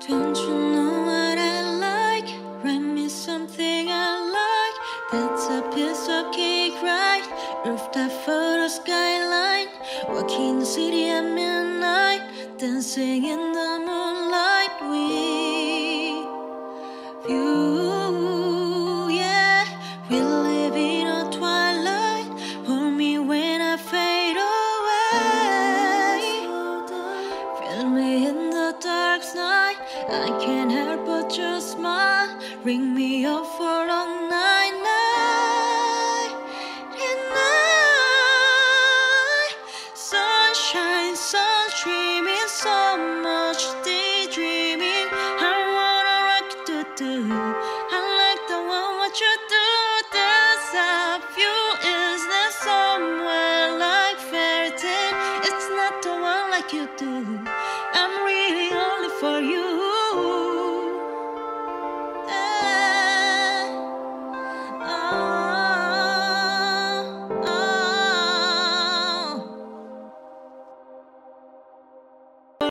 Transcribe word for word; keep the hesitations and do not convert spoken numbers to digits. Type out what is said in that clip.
Don't you know what I like? Write me something I like. That's a piece of cake, right? Rooftop photo skyline. Walking the city at midnight. Dancing in the moonlight with you, yeah. We live in a twilight. Hold me when I fade away. Feel me in the dark night. I can't help but just smile. Ring me up for long night, night and night. Sunshine, sun streaming, so much daydreaming. I wanna rock you, do do. I like the one what you do. There's a view, is there somewhere like fairy tale? It's not the one like you do. I'm really only for you.